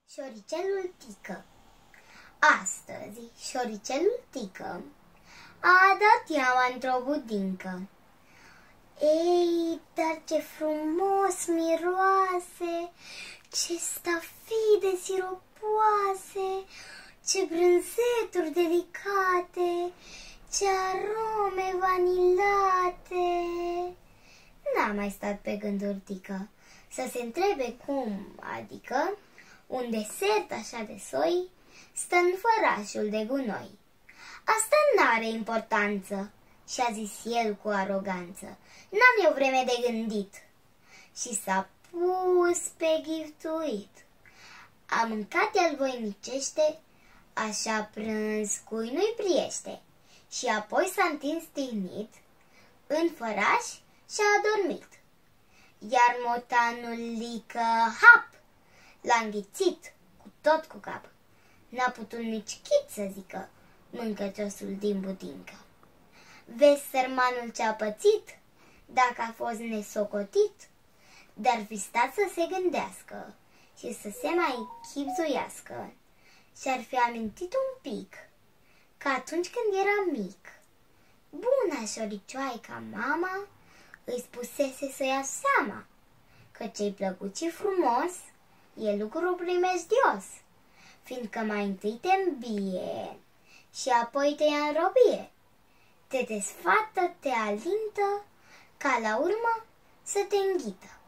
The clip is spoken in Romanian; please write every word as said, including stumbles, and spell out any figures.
Șoricelul Tică. Astăzi, șoricelul Tică a dat iama într-o budincă. Ei, dar ce frumos miroase, ce stafide siropoase, ce brânzeturi delicate, ce arome vanilate. N-a mai stat pe gânduri Tică să se întrebe cum, adică un desert așa de soi stă în fărașul de gunoi. Asta n-are importanță, și-a zis el cu aroganță. N-am eu vreme de gândit. Și s-a pus pe ghiftuit. A mâncat el voinicește, așa prânz cui nu-i priește. Și apoi s-a întins tihnit în făraș și-a adormit. Iar motanul Lică, hap, l-a înghițit cu tot cu cap. N-a putut nici chit să zică mâncăciosul din budincă. Vezi sărmanul ce-a pățit, dacă a fost nesocotit, dar fi stat să se gândească și să se mai chibzuiască și-ar fi amintit un pic că atunci când era mic, buna șoricioaica mama îi spusese să ia seama că ce-i plăcut și frumos e lucru primejdios, fiindcă mai întâi te îmbie și apoi te ia în robie, te desfată, te alintă, ca la urmă să te înghită.